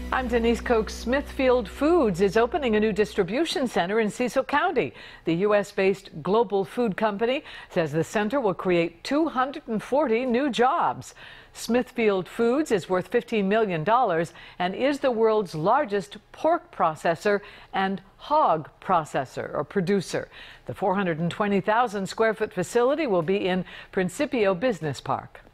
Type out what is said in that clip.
I'm Denise Koch. Smithfield Foods is opening a new distribution center in Cecil County. The U.S.-based global food company says the center will create 240 new jobs. Smithfield Foods is worth $15 million and is the world's largest pork processor and hog processor or producer. The 420,000 square foot facility will be in Principio Business Park.